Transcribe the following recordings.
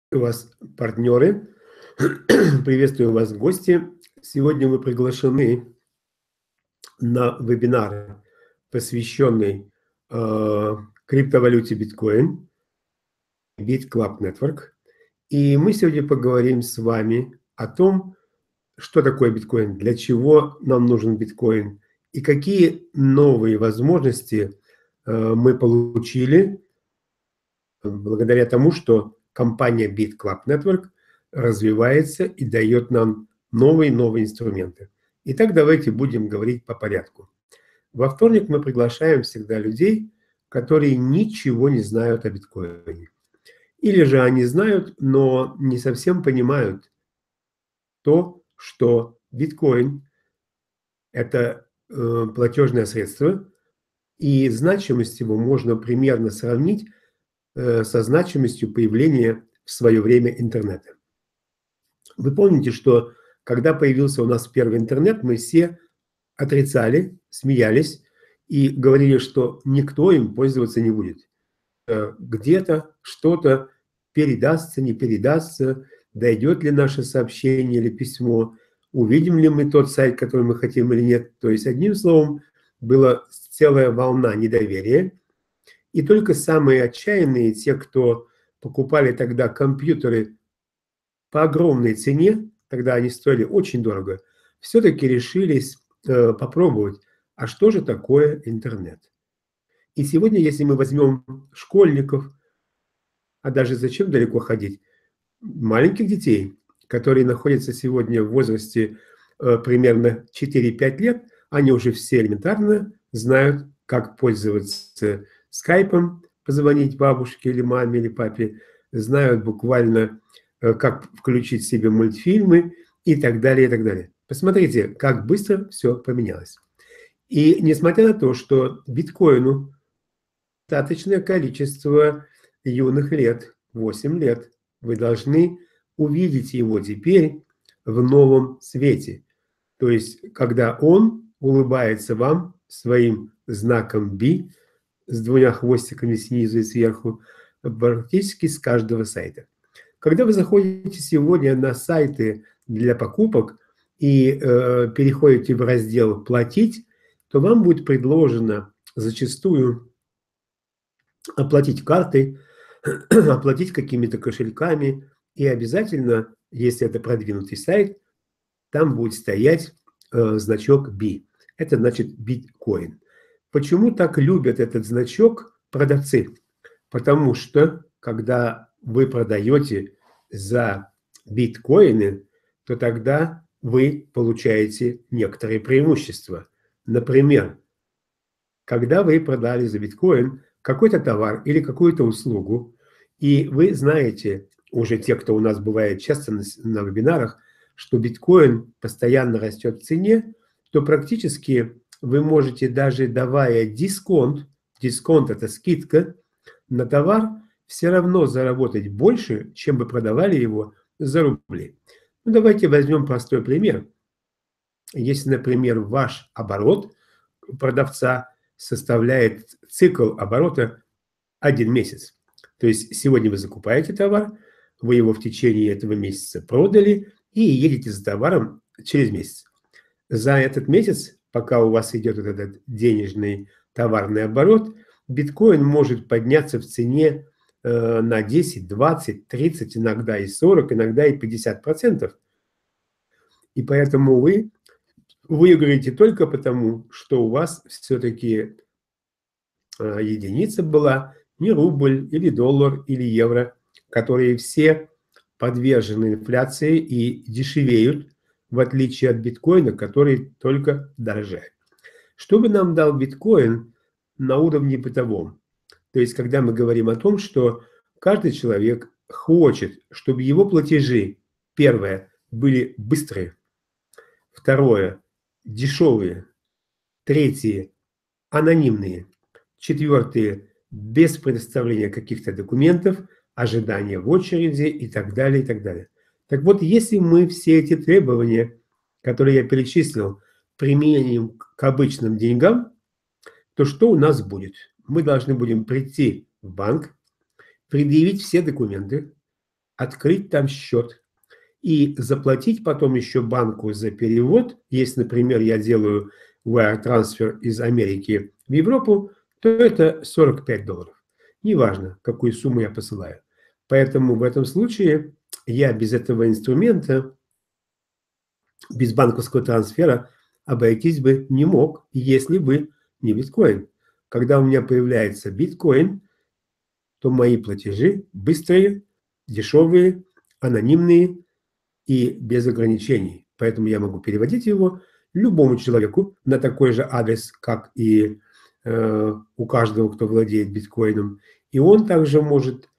вас, партнеры, приветствую вас, гости. Сегодня вы приглашены на вебинар, посвященный криптовалюте биткоин, BitClub Network. И мы сегодня поговорим с вами о том, что такое биткоин, для чего нам нужен биткоин и какие новые возможности мы получили благодаря тому, что компания BitClub Network развивается и дает нам новые инструменты. Итак, давайте будем говорить по порядку. Во вторник мы приглашаем всегда людей, которые ничего не знают о биткоине. Или же они знают, но не совсем понимают то, что биткоин – это платежное средство, и значимость его можно примерно сравнить со значимостью появления в свое время интернета. Вы помните, что когда появился у нас первый интернет, мы все отрицали, смеялись и говорили, что никто им пользоваться не будет. Где-то что-то передастся, не передастся, дойдет ли наше сообщение или письмо, увидим ли мы тот сайт, который мы хотим или нет. То есть, одним словом, была целая волна недоверия. И только самые отчаянные, те, кто покупали тогда компьютеры по огромной цене, тогда они стоили очень дорого, все-таки решились попробовать, а что же такое интернет. И сегодня, если мы возьмем школьников, а даже зачем далеко ходить, маленьких детей, которые находятся сегодня в возрасте примерно 4-5 лет, они уже все элементарно знают, как пользоваться скайпом, позвонить бабушке или маме или папе, знают буквально, как включить себе мультфильмы и так далее, и так далее. Посмотрите, как быстро все поменялось. И несмотря на то, что биткоину достаточное количество юных лет, 8 лет, вы должны увидеть его теперь в новом свете. То есть, когда он улыбается вам своим знаком B с двумя хвостиками снизу и сверху, практически с каждого сайта. Когда вы заходите сегодня на сайты для покупок и переходите в раздел «Платить», то вам будет предложено зачастую оплатить картой, оплатить какими-то кошельками, и обязательно, если это продвинутый сайт, там будет стоять значок B. Это значит биткоин. Почему так любят этот значок продавцы? Потому что, когда вы продаете за биткоины, то тогда вы получаете некоторые преимущества. Например, когда вы продали за биткоин какой-то товар или какую-то услугу, и вы знаете, уже те, кто у нас бывает часто на вебинарах, что биткоин постоянно растет в цене, то практически вы можете, даже давая дисконт – это скидка на товар, все равно заработать больше, чем вы продавали его за рубли. Ну, давайте возьмем простой пример. Если, например, ваш оборот продавца составляет цикл оборота 1 месяц. То есть сегодня вы закупаете товар, вы его в течение этого месяца продали и едете за товаром через месяц. За этот месяц, пока у вас идет этот денежный товарный оборот, биткоин может подняться в цене на 10, 20, 30, иногда и 40, иногда и 50%. И поэтому вы выиграете только потому, что у вас все-таки единица была не рубль, или доллар, или евро, которые все подвержены инфляции и дешевеют, в отличие от биткоина, который только дорожает. Что бы нам дал биткоин на уровне бытовом? То есть, когда мы говорим о том, что каждый человек хочет, чтобы его платежи, первое, были быстрые, второе, дешевые, третье, анонимные, четвертое, без предоставления каких-то документов, ожидания в очереди и так далее, и так далее. Так вот, если мы все эти требования, которые я перечислил, применим к обычным деньгам, то что у нас будет? Мы должны будем прийти в банк, предъявить все документы, открыть там счет и заплатить потом еще банку за перевод. Если, например, я делаю wire transfer из Америки в Европу, то это $45. Неважно, какую сумму я посылаю. Поэтому в этом случае я без этого инструмента, без банковского трансфера обойтись бы не мог, если бы не биткоин. Когда у меня появляется биткоин, то мои платежи быстрые, дешевые, анонимные и без ограничений. Поэтому я могу переводить его любому человеку на такой же адрес, как и у каждого, кто владеет биткоином. И он также может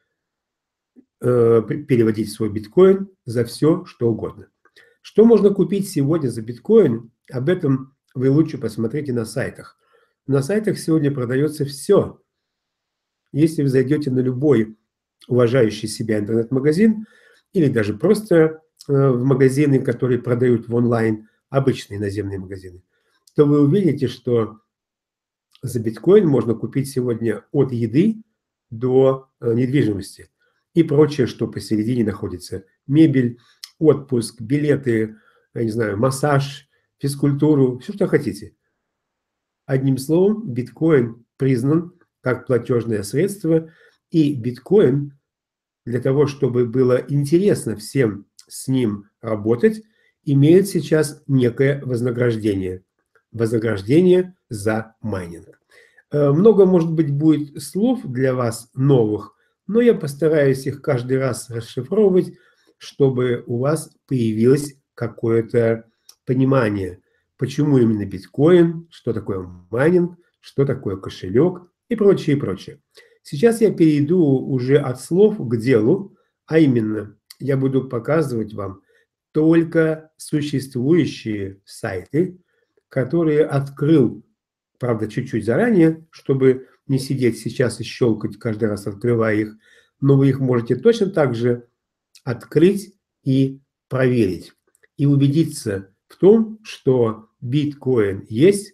переводить свой биткоин за все, что угодно. Что можно купить сегодня за биткоин? Об этом вы лучше посмотрите на сайтах. На сайтах сегодня продается все. Если вы зайдете на любой уважающий себя интернет-магазин или даже просто в магазины, которые продают в онлайн, обычные наземные магазины, то вы увидите, что за биткоин можно купить сегодня от еды до недвижимости и прочее, что посередине находится. Мебель, отпуск, билеты, я не знаю, массаж, физкультуру, все, что хотите. Одним словом, биткоин признан как платежное средство, и биткоин для того, чтобы было интересно всем с ним работать, имеет сейчас некое вознаграждение. Вознаграждение за майнинг. Много, может быть, будет слов для вас новых, но я постараюсь их каждый раз расшифровывать, чтобы у вас появилось какое-то понимание, почему именно биткоин, что такое майнинг, что такое кошелек и прочее, и прочее. Сейчас я перейду уже от слов к делу, а именно я буду показывать вам только существующие сайты, которые открыл, правда, чуть-чуть заранее, чтобы не сидеть сейчас и щелкать каждый раз, открывая их, но вы их можете точно так же открыть и проверить. И убедиться в том, что биткоин есть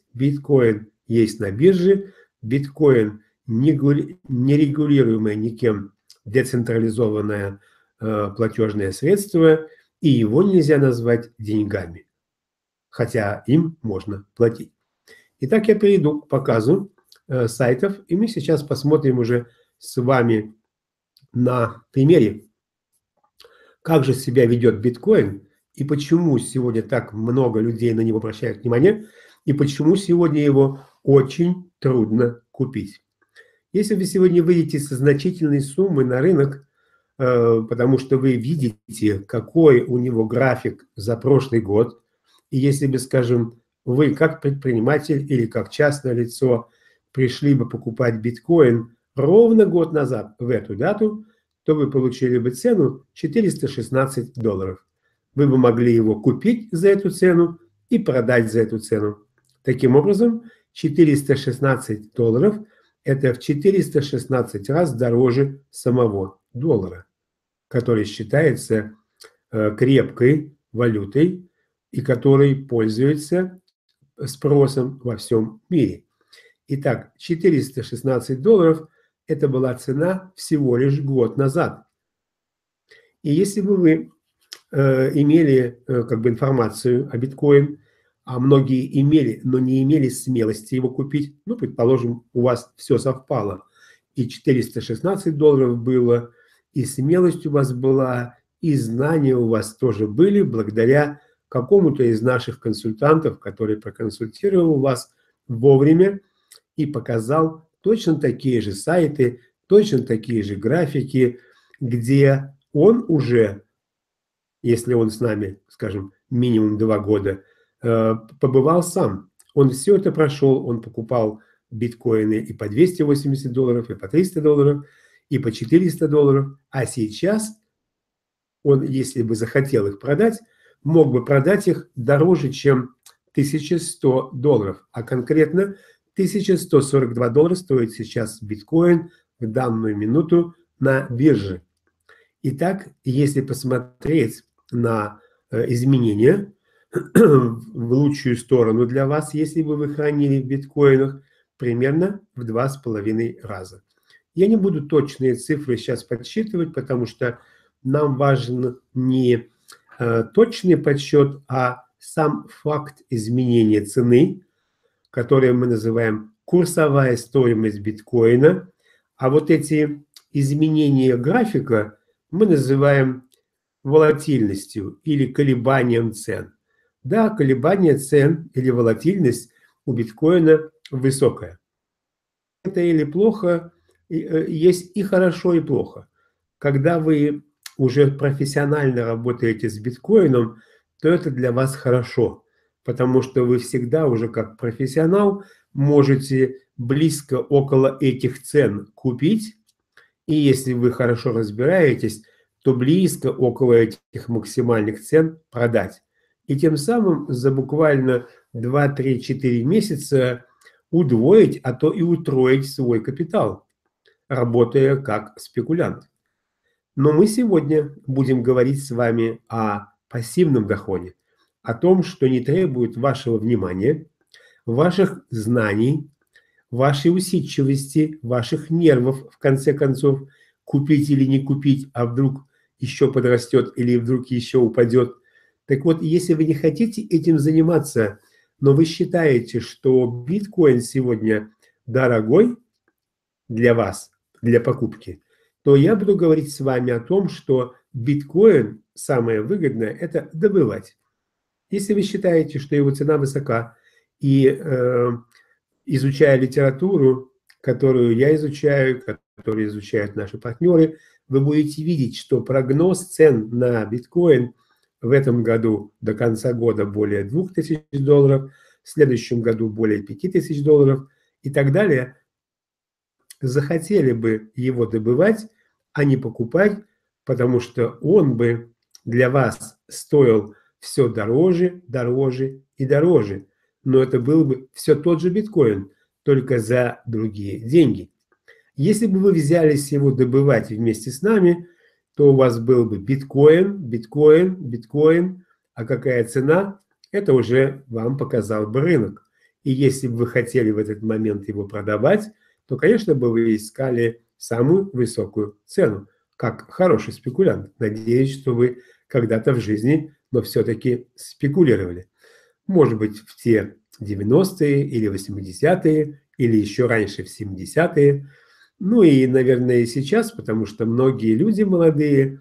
на бирже, биткоин нерегулируемое никем децентрализованное платежное средство, и его нельзя назвать деньгами, хотя им можно платить. Итак, я перейду к показу сайтов, и мы сейчас посмотрим уже с вами на примере, как же себя ведет биткоин, и почему сегодня так много людей на него обращают внимание, и почему сегодня его очень трудно купить. Если вы сегодня выйдете со значительной суммы на рынок, потому что вы видите, какой у него график за прошлый год, и если бы, скажем, вы как предприниматель или как частное лицо пришли бы покупать биткоин ровно год назад в эту дату, то вы получили бы цену $416. Вы бы могли его купить за эту цену и продать за эту цену. Таким образом, $416 – это в 416 раз дороже самого доллара, который считается крепкой валютой и который пользуется спросом во всем мире. Итак, $416 – это была цена всего лишь год назад. И если бы вы имели информацию о биткоин, а многие имели, но не имели смелости его купить, ну, предположим, у вас все совпало, и $416 было, и смелость у вас была, и знания у вас тоже были, благодаря какому-то из наших консультантов, который проконсультировал вас вовремя и показал точно такие же сайты, точно такие же графики, где он уже, если он с нами, скажем, минимум 2 года, побывал сам. Он все это прошел, он покупал биткоины и по $280, и по $300, и по $400, а сейчас он, если бы захотел их продать, мог бы продать их дороже, чем $1100, а конкретно $1142 стоит сейчас биткоин в данную минуту на бирже. Итак, если посмотреть на изменения в лучшую сторону для вас, если бы вы хранили в биткоинах, примерно в 2,5 раза. Я не буду точные цифры сейчас подсчитывать, потому что нам важен не точный подсчет, а сам факт изменения цены, который мы называем курсовая стоимость биткоина, а вот эти изменения графика мы называем волатильностью или колебанием цен. Да, колебание цен или волатильность у биткоина высокая. Это или плохо, есть и хорошо, и плохо. Когда вы уже профессионально работаете с биткоином, то это для вас хорошо, потому что вы всегда уже как профессионал можете близко около этих цен купить, и если вы хорошо разбираетесь, то близко около этих максимальных цен продать. И тем самым за буквально 2, 3, 4 месяца удвоить, а то и утроить свой капитал, работая как спекулянт. Но мы сегодня будем говорить с вами о пассивном доходе, о том, что не требует вашего внимания, ваших знаний, вашей усидчивости, ваших нервов, в конце концов, купить или не купить, а вдруг еще подрастет или вдруг еще упадет. Так вот, если вы не хотите этим заниматься, но вы считаете, что биткоин сегодня дорогой для вас, для покупки, то я буду говорить с вами о том, что биткоин самое выгодное – это добывать. Если вы считаете, что его цена высока, и изучая литературу, которую я изучаю, которую изучают наши партнеры, вы будете видеть, что прогноз цен на биткоин в этом году до конца года более $2000, в следующем году более $5000 и так далее, захотели бы его добывать, а не покупать, потому что он бы для вас стоил все дороже, дороже и дороже. Но это был бы все тот же биткоин, только за другие деньги. Если бы вы взялись его добывать вместе с нами, то у вас был бы биткоин, биткоин, биткоин, а какая цена, это уже вам показал бы рынок. И если бы вы хотели в этот момент его продавать, то, конечно, бы вы искали самую высокую цену, как хороший спекулянт. Надеюсь, что вы когда-то в жизни, но все-таки спекулировали. Может быть, в те 90-е или 80-е, или еще раньше в 70-е. Ну и, наверное, и сейчас, потому что многие люди молодые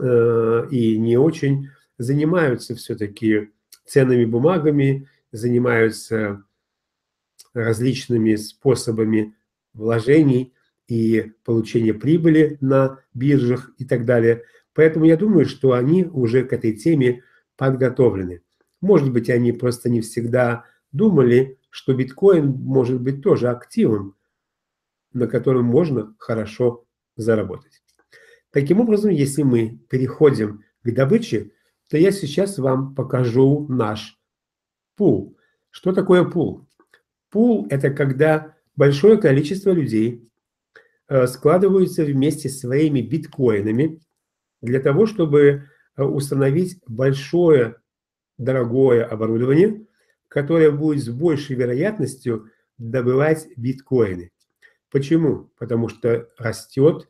и не очень занимаются все-таки ценными бумагами, занимаются различными способами вложений и получения прибыли на биржах и так далее. Поэтому я думаю, что они уже к этой теме подготовлены. Может быть, они просто не всегда думали, что биткоин может быть тоже активом, на котором можно хорошо заработать. Таким образом, если мы переходим к добыче, то я сейчас вам покажу наш пул. Что такое пул? Пул – это когда большое количество людей складываются вместе с своими биткоинами для того, чтобы установить большое, дорогое оборудование, которое будет с большей вероятностью добывать биткоины. Почему? Потому что растет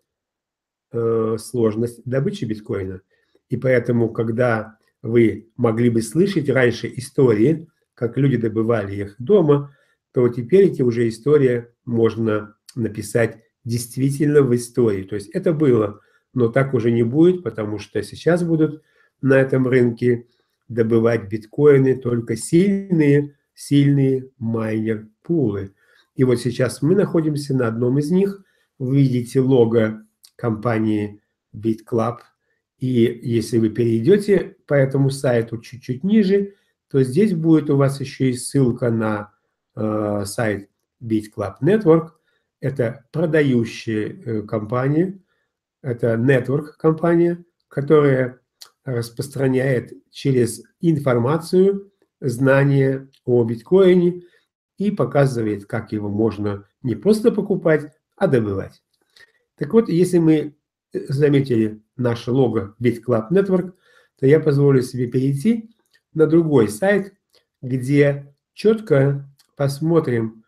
сложность добычи биткоина. И поэтому, когда вы могли бы слышать раньше истории, как люди добывали их дома, то теперь эти уже истории можно написать действительно в истории. То есть это было, но так уже не будет, потому что сейчас будут на этом рынке добывать биткоины только сильные майнер-пулы. И вот сейчас мы находимся на одном из них. Вы видите лого компании BitClub. И если вы перейдете по этому сайту чуть-чуть ниже, то здесь будет у вас еще и ссылка на сайт BitClub Network. Это продающая компания, это network компания, которая распространяет через информацию знания о биткоине и показывает, как его можно не просто покупать, а добывать. Так вот, если мы заметили наше лого BitClub Network, то я позволю себе перейти на другой сайт, где четко посмотрим,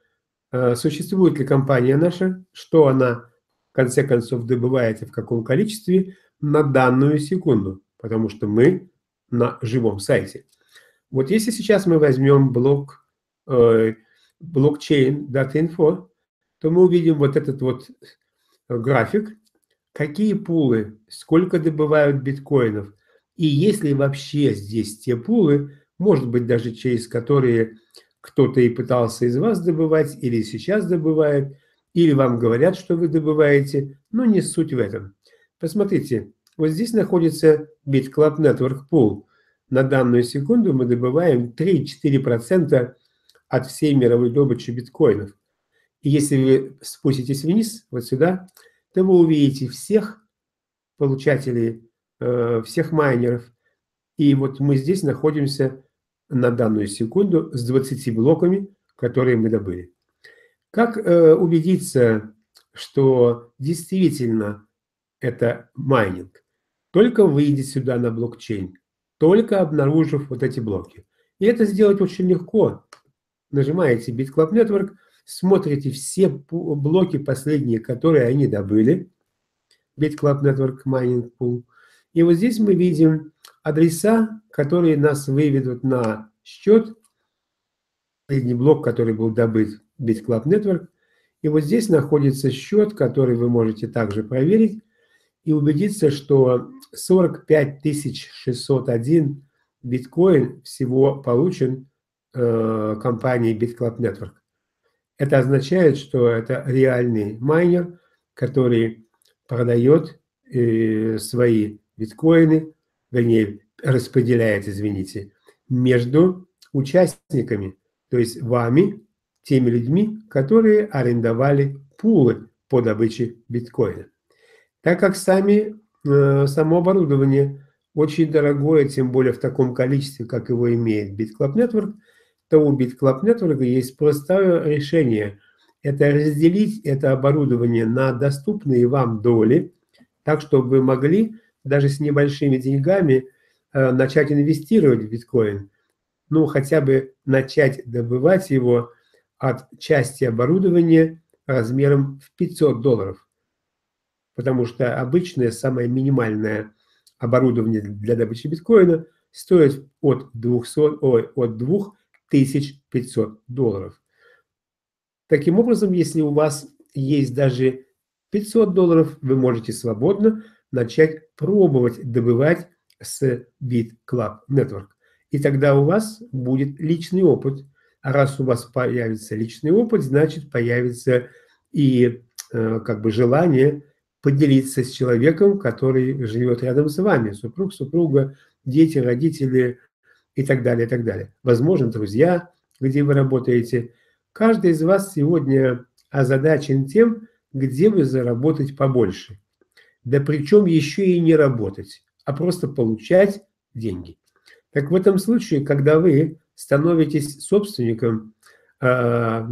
существует ли компания наша, что она в конце концов добывает и в каком количестве, на данную секунду, потому что мы на живом сайте. Вот если сейчас мы возьмем блок blockchain.info, то мы увидим вот этот вот график, какие пулы, сколько добывают биткоинов, и есть ли вообще здесь те пулы, может быть, даже через которые кто-то и пытался из вас добывать, или сейчас добывает, или вам говорят, что вы добываете, но не суть в этом. Посмотрите, вот здесь находится BitClub Network Pool. На данную секунду мы добываем 3-4% от всей мировой добычи биткоинов. И если вы спуститесь вниз, вот сюда, то вы увидите всех получателей, всех майнеров. И вот мы здесь находимся на данную секунду с 20 блоками, которые мы добыли. Как убедиться, что действительно это майнинг? Только выйдя сюда на блокчейн, только обнаружив вот эти блоки. И это сделать очень легко. Нажимаете BitClub Network, смотрите все блоки последние, которые они добыли. BitClub Network Mining Pool. И вот здесь мы видим адреса, которые нас выведут на счет. Последний блок, который был добыт BitClub Network. И вот здесь находится счет, который вы можете также проверить и убедиться, что 45 601 биткоин всего получен компанией BitClub Network. Это означает, что это реальный майнер, который продает свои биткоины, вернее, распределяет, извините, между участниками, то есть вами, теми людьми, которые арендовали пулы по добыче биткоина. Так как само оборудование очень дорогое, тем более в таком количестве, как его имеет BitClub Network, то у BitClub Network есть простое решение. Это разделить это оборудование на доступные вам доли, так, чтобы вы могли даже с небольшими деньгами начать инвестировать в биткоин. Ну, хотя бы начать добывать его от части оборудования размером в $500. Потому что обычное, самое минимальное оборудование для добычи биткоина стоит от $2500. Таким образом, если у вас есть даже $500, вы можете свободно начать пробовать добывать с BitClub Network. И тогда у вас будет личный опыт. А раз у вас появится личный опыт, значит появится и желание поделиться с человеком, который живет рядом с вами. Супруг, супруга, дети, родители и так далее, и так далее. Возможно, друзья, где вы работаете. Каждый из вас сегодня озадачен тем, где бы заработать побольше. Да причем еще и не работать, а просто получать деньги. Так в этом случае, когда вы становитесь собственником, когда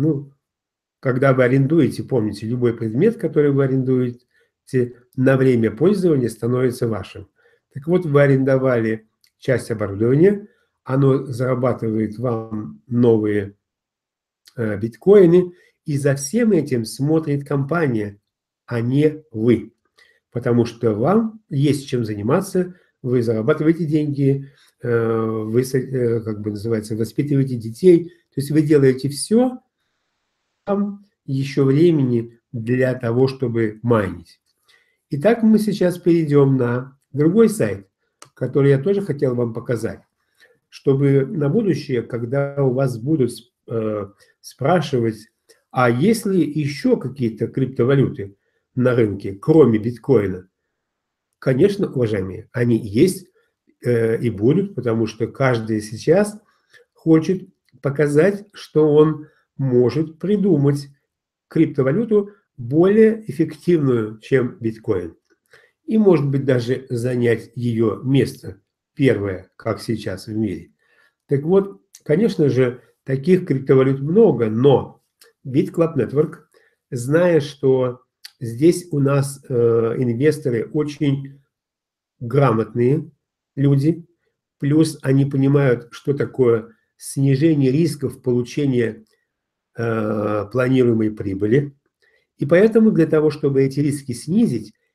вы арендуете, помните, любой предмет, который вы арендуете, на время пользования становится вашим. Так вот, вы арендовали часть оборудования, оно зарабатывает вам новые биткоины, и за всем этим смотрит компания, а не вы. Потому что вам есть чем заниматься, вы зарабатываете деньги, вы, воспитываете детей, то есть вы делаете все, там еще времени для того, чтобы майнить. Итак, мы сейчас перейдем на другой сайт, который я тоже хотел вам показать, чтобы на будущее, когда у вас будут спрашивать, а есть ли еще какие-то криптовалюты на рынке, кроме биткоина? Конечно, уважаемые, они есть и будут, потому что каждый сейчас хочет показать, что он может придумать криптовалюту более эффективную, чем биткоин. И, может быть, даже занять ее место, первое, как сейчас в мире. Так вот, конечно же, таких криптовалют много, но BitClub Network, зная, что здесь у нас инвесторы очень грамотные люди, плюс они понимают, что такое снижение рисков получения планируемой прибыли. И поэтому для того, чтобы эти риски снизить,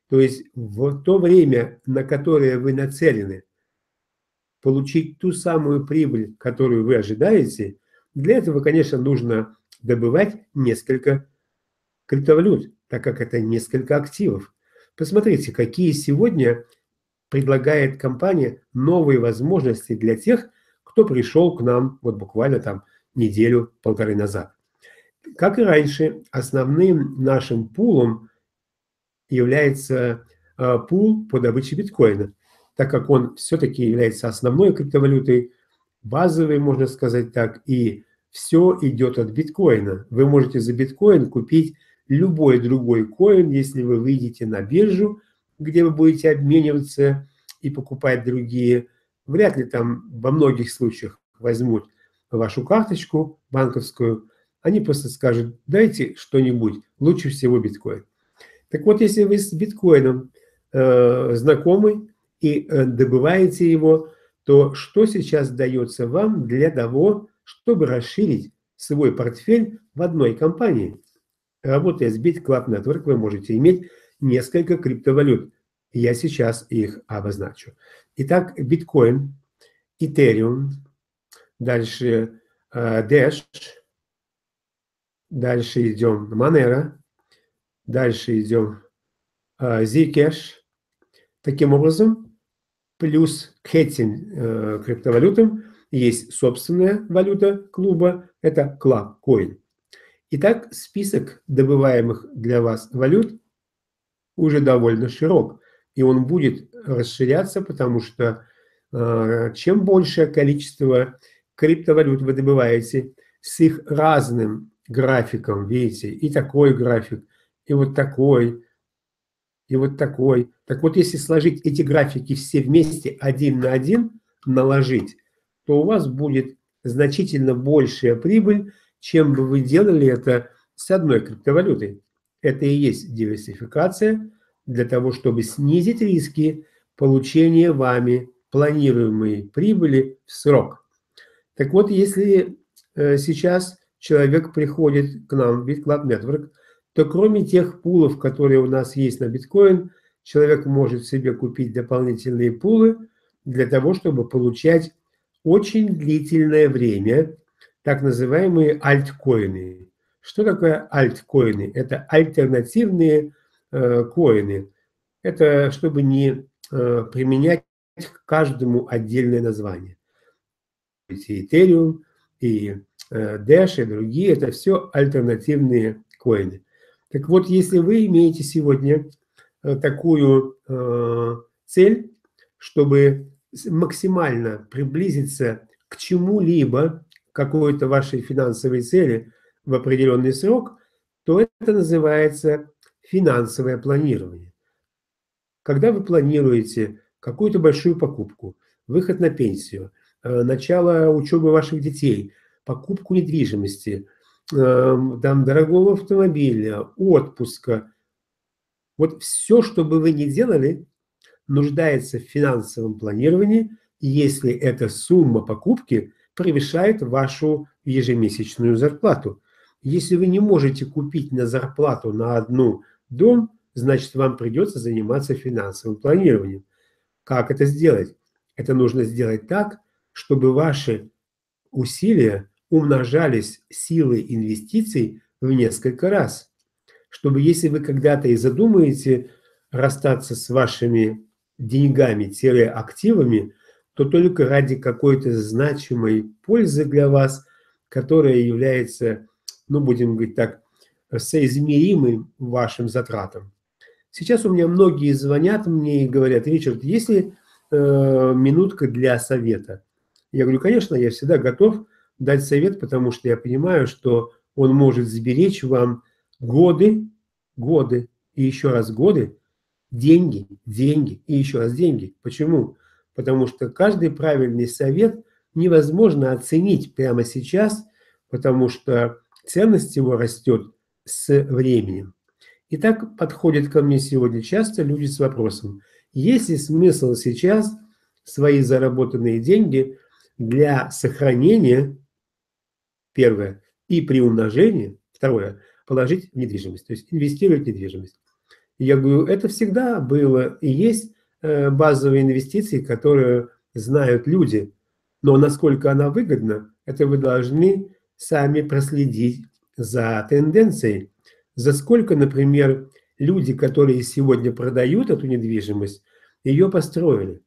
То есть в то время, на которое вы нацелены, получить ту самую прибыль, которую вы ожидаете, для этого, конечно, нужно добывать несколько криптовалют, так как это несколько активов. Посмотрите, какие сегодня предлагает компания новые возможности для тех, кто пришел к нам вот буквально там неделю-полторы назад. Как и раньше, основным нашим пулом является пул по добыче биткоина, так как он все-таки является основной криптовалютой, базовой, можно сказать так, и все идет от биткоина. Вы можете за биткоин купить любой другой коин, если вы выйдете на биржу, где вы будете обмениваться и покупать другие. Вряд ли там во многих случаях возьмут вашу карточку банковскую, они просто скажут: дайте что-нибудь, лучше всего биткоин. Так вот, если вы с биткоином знакомы и добываете его, то что сейчас дается вам для того, чтобы расширить свой портфель в одной компании? Работая с BitClub Network, вы можете иметь несколько криптовалют. Я сейчас их обозначу. Итак, биткоин, Ethereum, дальше Dash, дальше идем Monero, дальше идем Zcash. Таким образом, плюс к этим криптовалютам есть собственная валюта клуба, это ClubCoin. Итак, список добываемых для вас валют уже довольно широк, и он будет расширяться, потому что чем большее количество криптовалют вы добываете с их разным графиком, видите, и такой график, и вот такой, и вот такой. Так вот, если сложить эти графики все вместе один на один, наложить, то у вас будет значительно большая прибыль, чем бы вы делали это с одной криптовалютой. Это и есть диверсификация для того, чтобы снизить риски получения вами планируемой прибыли в срок. Так вот, если сейчас человек приходит к нам в BitClub Network, то кроме тех пулов, которые у нас есть на биткоин, человек может себе купить дополнительные пулы для того, чтобы получать очень длительное время так называемые альткоины. Что такое альткоины? Это альтернативные коины. Это чтобы не применять к каждому отдельное название. И Ethereum, и Dash, и другие, это все альтернативные коины. Так вот, если вы имеете сегодня такую цель, чтобы максимально приблизиться к чему-либо, какой-то вашей финансовой цели в определенный срок, то это называется финансовое планирование. Когда вы планируете какую-то большую покупку, выход на пенсию, начало учебы ваших детей, покупку недвижимости, там, дорогого автомобиля, отпуска, вот все, что бы вы ни делали, нуждается в финансовом планировании, если эта сумма покупки превышает вашу ежемесячную зарплату. Если вы не можете купить на зарплату на одну дом, значит, вам придется заниматься финансовым планированием. Как это сделать? Это нужно сделать так, чтобы ваши усилия умножались силой инвестиций в несколько раз. Чтобы если вы когда-то и задумаете расстаться с вашими деньгами-активами, то только ради какой-то значимой пользы для вас, которая является, ну, будем говорить так, соизмеримой вашим затратам. Сейчас у меня многие звонят мне и говорят: Ричард, есть ли минутка для совета? Я говорю: конечно, я всегда готов дать совет, потому что я понимаю, что он может сберечь вам годы, годы и еще раз годы, деньги, деньги и еще раз деньги. Почему? Потому что каждый правильный совет невозможно оценить прямо сейчас, потому что ценность его растет с временем. И так подходят ко мне сегодня часто люди с вопросом: есть ли смысл сейчас свои заработанные деньги для сохранения, первое, и приумножения, второе, положить в недвижимость, то есть инвестировать в недвижимость. Я говорю, это всегда было и есть базовые инвестиции, которые знают люди. Но насколько она выгодна, это вы должны сами проследить за тенденцией. За сколько, например, люди, которые сегодня продают эту недвижимость, ее построили.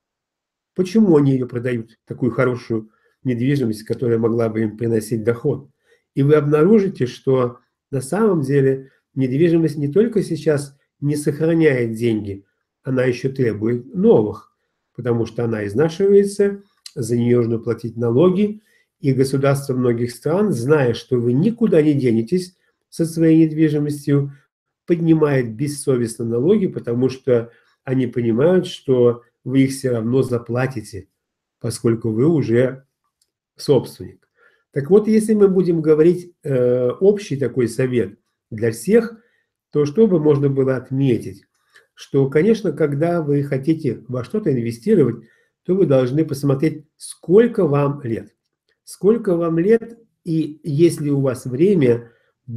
Почему они ее продают, такую хорошую недвижимость, которая могла бы им приносить доход? И вы обнаружите, что на самом деле недвижимость не только сейчас не сохраняет деньги, она еще требует новых, потому что она изнашивается, за нее нужно платить налоги, и государства многих стран, зная, что вы никуда не денетесь со своей недвижимостью, поднимает бессовестно налоги, потому что они понимают, что вы их все равно заплатите, поскольку вы уже собственник. Так вот, если мы будем говорить общий такой совет для всех, то что бы можно было отметить? Что, конечно, когда вы хотите во что-то инвестировать, то вы должны посмотреть, сколько вам лет. Сколько вам лет, и есть ли у вас время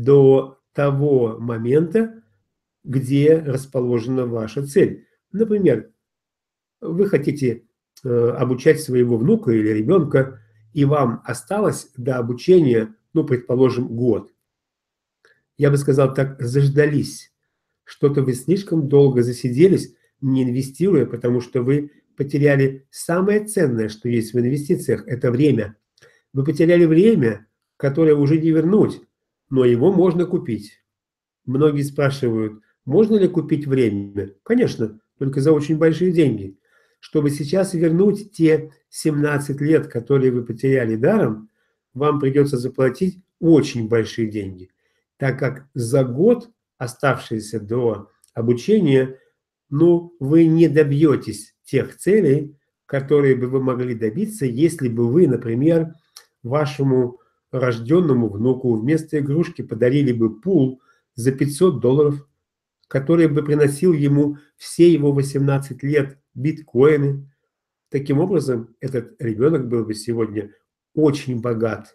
до того момента, где расположена ваша цель. Например, вы хотите обучать своего внука или ребенка, и вам осталось до обучения, ну, предположим, год. Я бы сказал так, заждались. Что-то вы слишком долго засиделись, не инвестируя, потому что вы потеряли самое ценное, что есть в инвестициях – это время. Вы потеряли время, которое уже не вернуть, но его можно купить. Многие спрашивают, можно ли купить время? Конечно, только за очень большие деньги. Чтобы сейчас вернуть те 17 лет, которые вы потеряли даром, вам придется заплатить очень большие деньги, так как за год, оставшийся до обучения, ну, вы не добьетесь тех целей, которые бы вы могли добиться, если бы вы, например, вашему рожденному внуку вместо игрушки подарили бы пул за $500, который бы приносил ему все его 18 лет биткоины. Таким образом, этот ребенок был бы сегодня очень богат,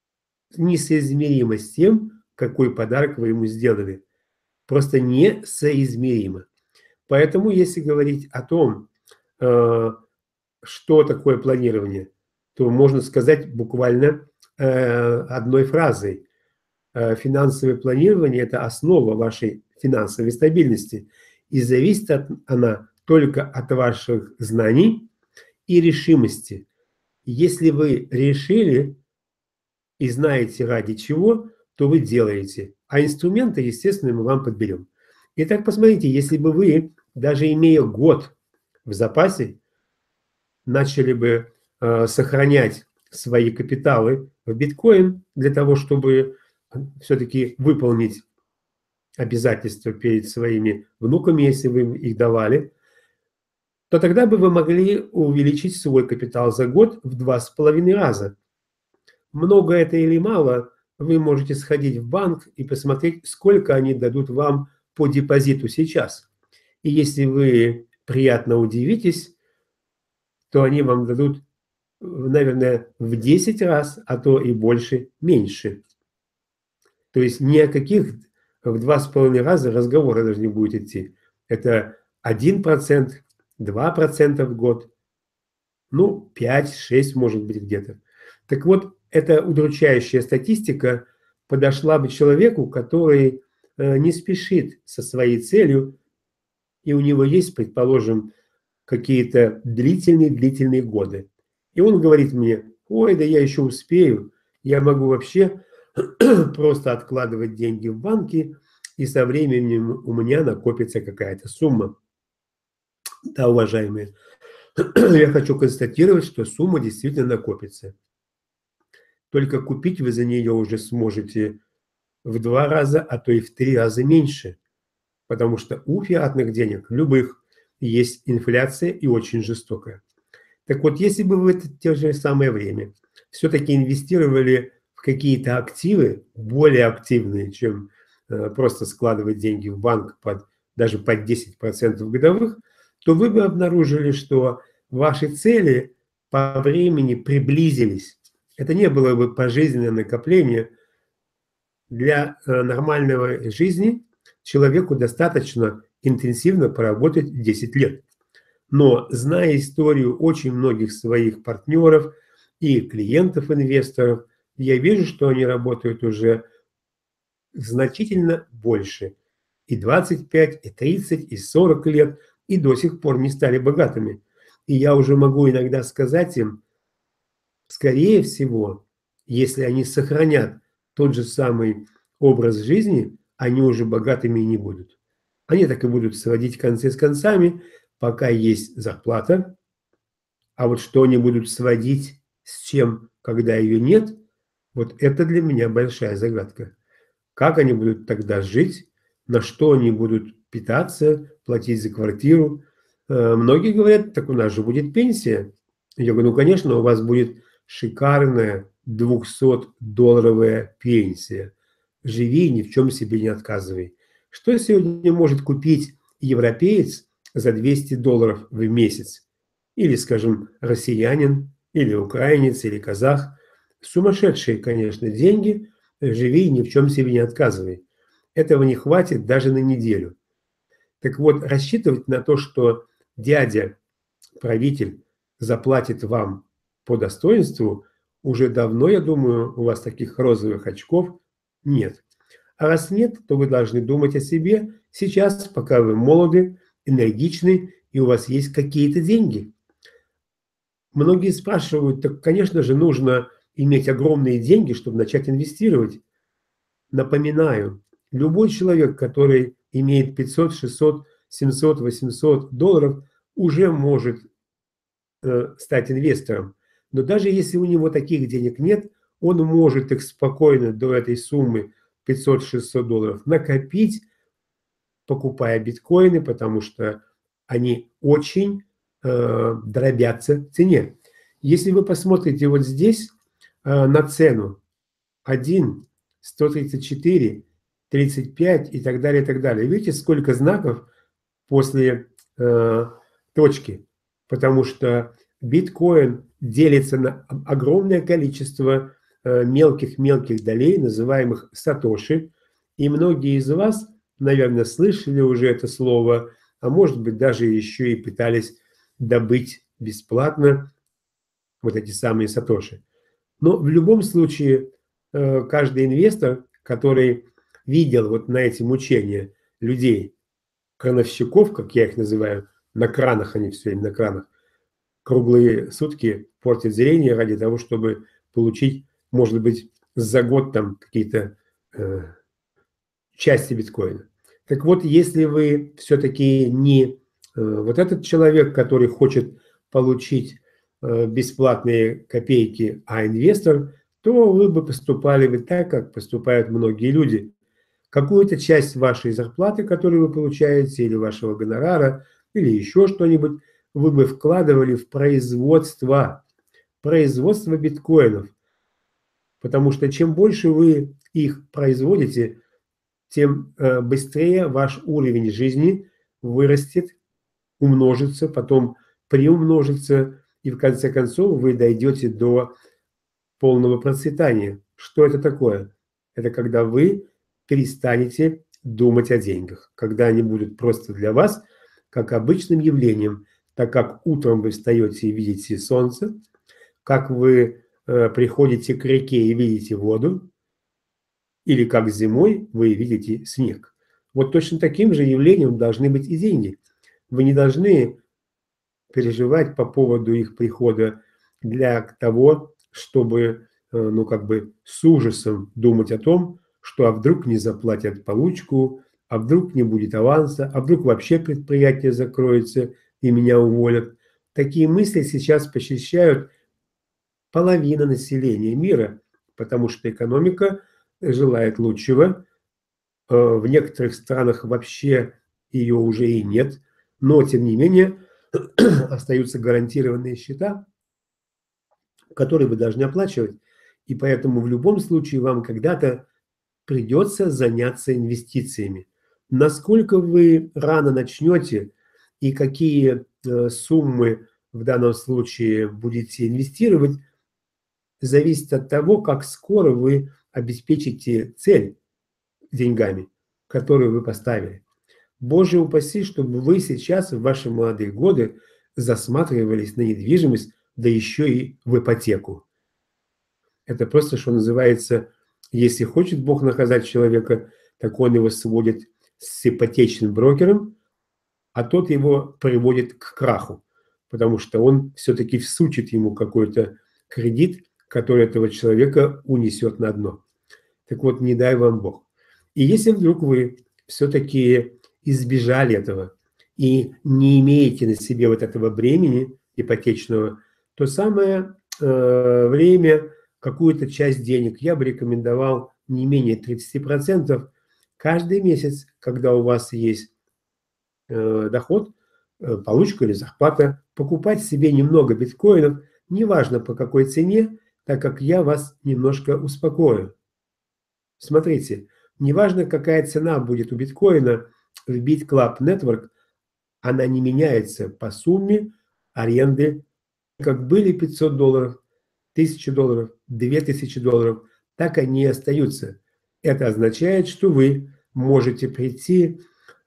несоизмеримо с тем, какой подарок вы ему сделали. Просто несоизмеримо. Поэтому, если говорить о том, что такое планирование, то можно сказать буквально одной фразой. Финансовое планирование – это основа вашей финансовой стабильности. И зависит она только от ваших знаний и решимости. Если вы решили и знаете ради чего, то вы делаете. А инструменты, естественно, мы вам подберем. Итак, посмотрите, если бы вы, даже имея год в запасе, начали бы сохранять свои капиталы в биткоин для того, чтобы все-таки выполнить обязательства перед своими внуками, если вы им их давали, то тогда бы вы могли увеличить свой капитал за год в 2,5 раза. Много это или мало, вы можете сходить в банк и посмотреть, сколько они дадут вам по депозиту сейчас. И если вы приятно удивитесь, то они вам дадут, наверное, в 10 раз, а то и больше, меньше. То есть ни о каких в 2,5 раза разговора даже не будет идти. Это 1%, 2% в год, ну, 5-6 может быть где-то. Так вот, эта удручающая статистика подошла бы человеку, который не спешит со своей целью, и у него есть, предположим, какие-то длительные годы. И он говорит мне, ой, да я еще успею, я могу вообще просто откладывать деньги в банке, и со временем у меня накопится какая-то сумма. Да, уважаемые, я хочу констатировать, что сумма действительно накопится. Только купить вы за нее уже сможете в 2 раза, а то и в 3 раза меньше. Потому что у фиатных денег, любых, есть инфляция и очень жестокая. Так вот, если бы вы в то же самое время все-таки инвестировали в какие-то активы, более активные, чем просто складывать деньги в банк даже под 10% годовых, то вы бы обнаружили, что ваши цели по времени приблизились. Это не было бы пожизненное накопление. Для нормальной жизни человеку достаточно интенсивно поработать 10 лет. Но зная историю очень многих своих партнеров и клиентов-инвесторов, я вижу, что они работают уже значительно больше. И 25, и 30, и 40 лет, и до сих пор не стали богатыми. И я уже могу иногда сказать им, скорее всего, если они сохранят тот же самый образ жизни, они уже богатыми и не будут. Они так и будут сводить концы с концами, пока есть зарплата, а вот что они будут сводить с чем, когда ее нет, вот это для меня большая загадка. Как они будут тогда жить, на что они будут питаться, платить за квартиру. Многие говорят, так у нас же будет пенсия. Я говорю, ну, конечно, у вас будет шикарная 200-долларовая пенсия. Живи, ни в чем себе не отказывай. Что сегодня может купить европеец за 200 долларов в месяц? Или, скажем, россиянин, или украинец, или казах. Сумасшедшие, конечно, деньги. Живи, ни в чем себе не отказывай. Этого не хватит даже на неделю. Так вот, рассчитывать на то, что дядя, правитель, заплатит вам по достоинству, уже давно, я думаю, у вас таких розовых очков нет. А раз нет, то вы должны думать о себе сейчас, пока вы молоды, энергичны и у вас есть какие-то деньги. Многие спрашивают, так, конечно же, нужно иметь огромные деньги, чтобы начать инвестировать. Напоминаю, любой человек, который имеет 500, 600, 700, 800 долларов, уже может стать инвестором. Но даже если у него таких денег нет, он может их спокойно до этой суммы 500-600 долларов накопить, покупая биткоины, потому что они очень дробятся в цене. Если вы посмотрите вот здесь на цену 1, 134, 35 и так далее, и так далее. Видите, сколько знаков после точки? Потому что биткоин делится на огромное количество мелких-мелких долей, называемых сатоши. И многие из вас, наверное, слышали уже это слово, а может быть даже еще и пытались добыть бесплатно вот эти самые сатоши. Но в любом случае каждый инвестор, который видел вот на эти мучения людей, крановщиков, как я их называю, на кранах, они все время на кранах, круглые сутки портят зрение ради того, чтобы получить, может быть, за год там какие-то части биткоина. Так вот, если вы все-таки не вот этот человек, который хочет получить бесплатные копейки, а инвестор, то вы бы поступали бы так, как поступают многие люди. Какую-то часть вашей зарплаты, которую вы получаете, или вашего гонорара, или еще что-нибудь, вы бы вкладывали в производство биткоинов. Потому что чем больше вы их производите, тем быстрее ваш уровень жизни вырастет, умножится, потом приумножится, и в конце концов вы дойдете до полного процветания. Что это такое? Это когда вы перестанете думать о деньгах, когда они будут просто для вас как обычным явлением, так как утром вы встаете и видите солнце, как вы приходите к реке и видите воду, или как зимой вы видите снег. Вот точно таким же явлением должны быть и деньги. Вы не должны переживать по поводу их прихода для того, чтобы, ну, как бы с ужасом думать о том, что а вдруг не заплатят получку, а вдруг не будет аванса, а вдруг вообще предприятие закроется и меня уволят. Такие мысли сейчас посещают половина населения мира, потому что экономика желает лучшего. В некоторых странах вообще ее уже и нет, но тем не менее остаются гарантированные счета, которые вы должны оплачивать. И поэтому в любом случае вам когда-то придется заняться инвестициями. Насколько вы рано начнете и какие суммы в данном случае будете инвестировать, зависит от того, как скоро вы обеспечите цель деньгами, которую вы поставили. Боже упаси, чтобы вы сейчас в ваши молодые годы засматривались на недвижимость, да еще и в ипотеку. Это просто, что называется, если хочет Бог наказать человека, так он его сводит с ипотечным брокером, а тот его приводит к краху, потому что он все-таки всучит ему какой-то кредит, который этого человека унесет на дно. Так вот, не дай вам Бог. И если вдруг вы все-таки избежали этого и не имеете на себе вот этого бремени ипотечного, то самое время, какую-то часть денег я бы рекомендовал не менее 30% каждый месяц, когда у вас есть доход, получка или зарплата, покупать себе немного биткоинов, неважно по какой цене, так как я вас немножко успокою. Смотрите, неважно какая цена будет у биткоина в BitClub Network, она не меняется по сумме аренды. Как были $500, $1000, $2000, так они и остаются. Это означает, что вы можете прийти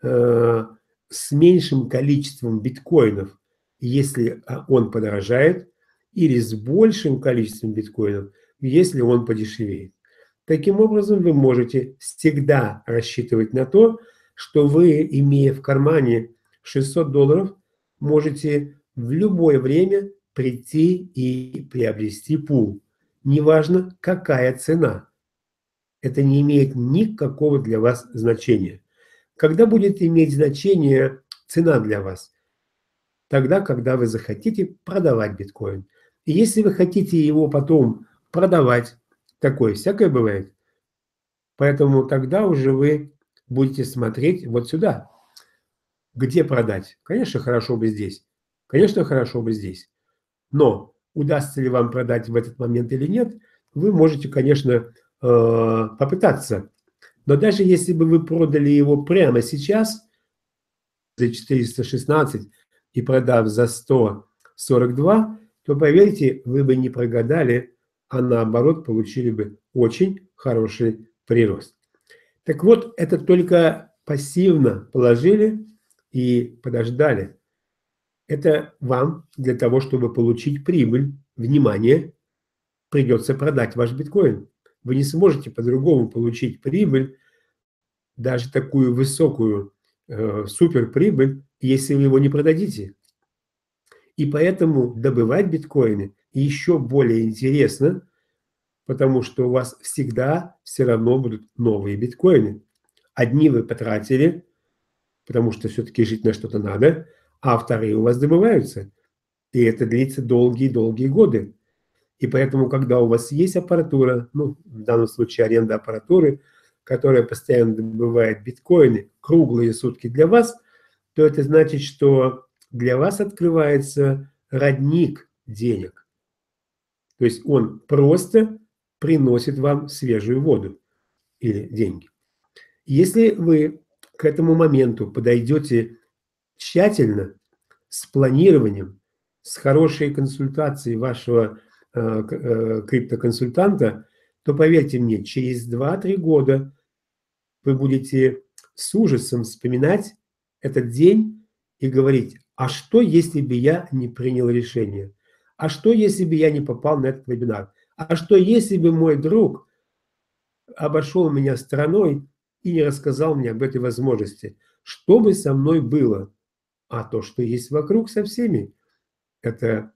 с меньшим количеством биткоинов, если он подорожает, или с большим количеством биткоинов, если он подешевеет. Таким образом, вы можете всегда рассчитывать на то, что вы, имея в кармане $600, можете в любое время прийти и приобрести пул. Неважно, какая цена. Это не имеет никакого для вас значения. Когда будет иметь значение цена для вас? Тогда, когда вы захотите продавать биткоин. И если вы хотите его потом продавать, такое всякое бывает, поэтому тогда уже вы будете смотреть вот сюда. Где продать? Конечно, хорошо бы здесь. Конечно, хорошо бы здесь. Но удастся ли вам продать в этот момент или нет, вы можете, конечно, попытаться. Но даже если бы вы продали его прямо сейчас за 416 и продав за 142, то, поверьте, вы бы не прогадали, а наоборот получили бы очень хороший прирост. Так вот, это только пассивно положили и подождали. Это вам для того, чтобы получить прибыль, внимание, придется продать ваш биткоин. Вы не сможете по-другому получить прибыль, даже такую высокую суперприбыль, если вы его не продадите. И поэтому добывать биткоины еще более интересно, потому что у вас всегда все равно будут новые биткоины. Одни вы потратили, потому что все-таки жить на что-то надо, а вторые у вас добываются. И это длится долгие-долгие годы. И поэтому, когда у вас есть аппаратура, ну, в данном случае аренда аппаратуры, которая постоянно добывает биткоины круглые сутки для вас, то это значит, что для вас открывается родник денег. То есть он просто приносит вам свежую воду или деньги. Если вы к этому моменту подойдете тщательно, с планированием, с хорошей консультацией вашего криптоконсультанта, то поверьте мне, через 2-3 года вы будете с ужасом вспоминать этот день и говорить, а что, если бы я не принял решение? А что, если бы я не попал на этот вебинар? А что, если бы мой друг обошел меня стороной и не рассказал мне об этой возможности? Что бы со мной было? А то, что есть вокруг со всеми, это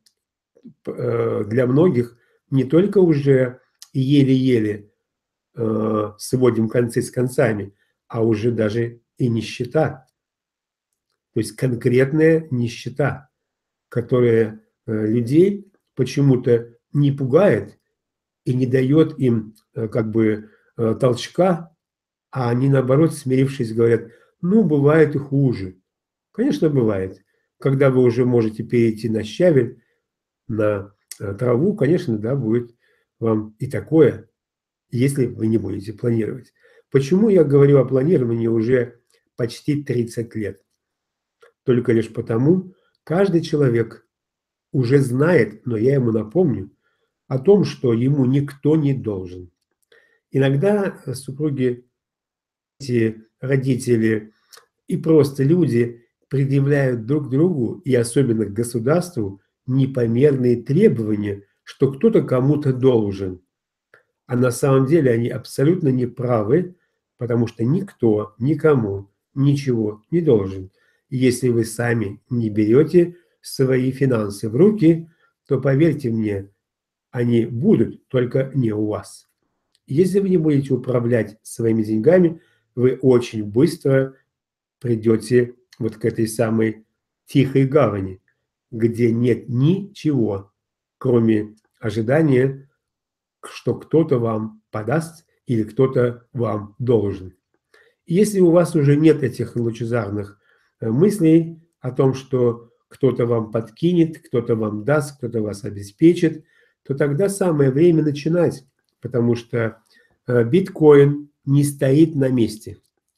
для многих не только уже еле-еле сводим концы с концами, а уже даже и нищета. То есть конкретная нищета, которая людей почему-то не пугает и не дает им как бы толчка, а они наоборот, смирившись, говорят, ну, бывает и хуже. Конечно, бывает. Когда вы уже можете перейти на щавель, на траву, конечно, да, будет вам и такое, если вы не будете планировать. Почему я говорю о планировании уже почти 30 лет? Только лишь потому, каждый человек уже знает, но я ему напомню, о том, что ему никто не должен. Иногда супруги, родители И просто люди предъявляют друг другу и особенно к государству непомерные требования, что кто-то кому-то должен. А на самом деле они абсолютно не правы, потому что никто никому ничего не должен. И если вы сами не берете свои финансы в руки, то поверьте мне, они будут, только не у вас. Если вы не будете управлять своими деньгами, вы очень быстро придете вот к этой самой тихой гавани, где нет ничего, кроме ожидания, что кто-то вам подаст или кто-то вам должен. И если у вас уже нет этих лучезарных мыслей о том, что кто-то вам подкинет, кто-то вам даст, кто-то вас обеспечит, то тогда самое время начинать, потому что биткоин не стоит на месте.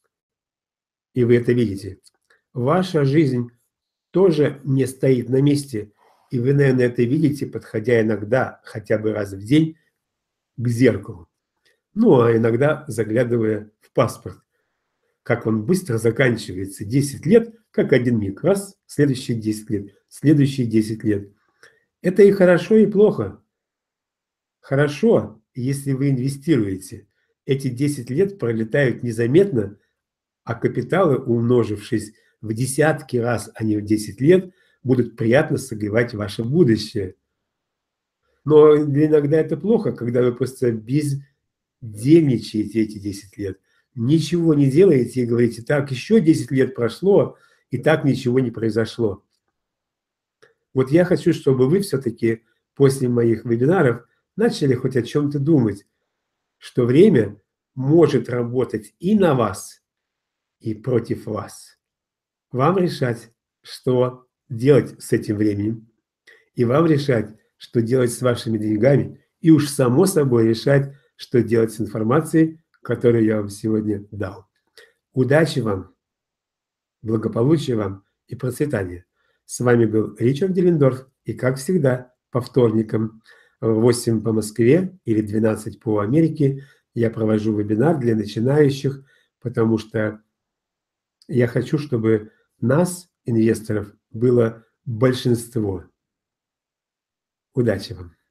И вы это видите. Ваша жизнь тоже не стоит на месте. И вы, наверное, это видите, подходя иногда, хотя бы раз в день, к зеркалу. Ну, а иногда заглядывая в паспорт. Как он быстро заканчивается. 10 лет, как один миг. Раз, следующие 10 лет, следующие 10 лет. Это и хорошо, и плохо. Хорошо, если вы инвестируете. Эти 10 лет пролетают незаметно, а капиталы, умножившись в десятки раз, а не в 10 лет, будут приятно согревать ваше будущее. Но иногда это плохо, когда вы просто бездельничаете эти 10 лет, ничего не делаете и говорите: так, еще 10 лет прошло, и так ничего не произошло. Вот я хочу, чтобы вы все-таки после моих вебинаров начали хоть о чем-то думать, что время может работать и на вас, и против вас. Вам решать, что делать с этим временем, и вам решать, что делать с вашими деньгами, и уж само собой решать, что делать с информацией, которую я вам сегодня дал. Удачи вам, благополучия вам и процветания. С вами был Ричард Деллендорф, и как всегда, по вторникам в 8 по Москве или 12 по Америке я провожу вебинар для начинающих, потому что я хочу, чтобы нас, инвесторов, было большинство. Удачи вам!